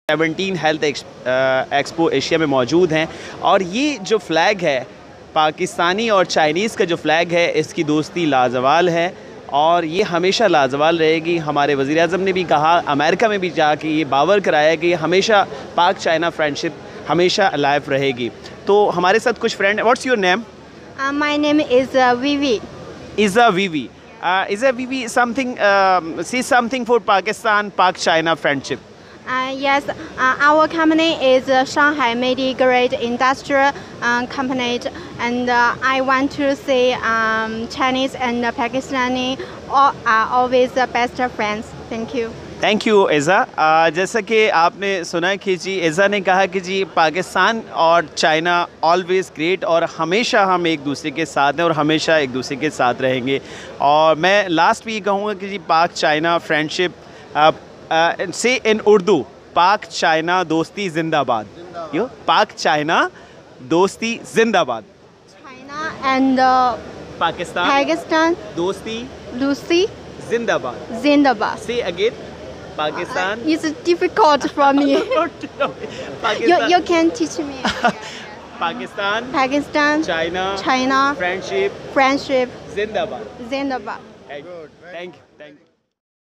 17 health expo Asia में मौजूद हैं और ये जो फ़्लैग है पाकिस्तानी और चाइनीज़ का जो फ़्लैग है इसकी दोस्ती लाजवाल है और ये हमेशा लाजवाल रहेगी। हमारे वज़ीर आज़म ने भी कहा, अमेरिका में भी जाके ये बावर कराया कि हमेशा पाक चाइना फ्रेंडशिप हमेशा अलाइव रहेगी। तो हमारे साथ कुछ friend, what's your name? My name is Vivi. Iza Vivi. Iza Vivi, something, say something for Pakistan, Pak-China friendship. Yes, our company is Shanghai Medi-Grade Industrial Company, and I want to say Chinese and Pakistani are always the best friends. Thank you. Thank you Aiza. जैसा कि आपने सुना कि जी एज़ा ने कहा कि जी पाकिस्तान और चाइना ऑलवेज़ ग्रेट और हमेशा हम एक दूसरे के साथ हैं और हमेशा एक दूसरे के साथ रहेंगे। और मैं लास्ट भी ये कहूँगा कि जी पाक चाइना फ्रेंडशिप से इन उर्दू, पाक चाइना दोस्ती जिंदाबाद। यो पाक चाइना दोस्ती जिंदाबाद। China and Pakistan दोस्ती जिंदाबाद। Zindabad. से again Pakistan. It's difficult for me. Pakistan. You can teach me. Pakistan. Pakistan, China. China, Friendship. friendship, Zindabad. Zindabad. Thank you.